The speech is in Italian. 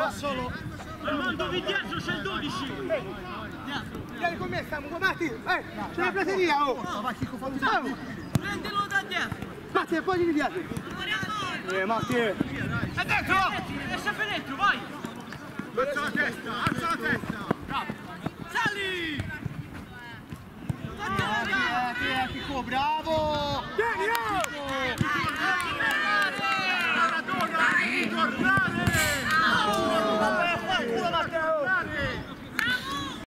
da solo. Armando, di dietro c'è il 12. Vieni con me, stiamo con Matti. C'è la prateria, oh. Prendilo da dietro. Matti, poi di dietro. Matti. È dentro.